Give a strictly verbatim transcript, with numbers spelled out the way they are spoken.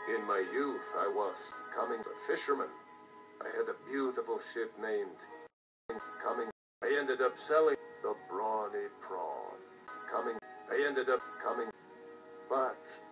In my youth, I was coming a fisherman. I had a beautiful ship named Coming. I ended up selling the brawny prawn. Coming. I ended up coming. But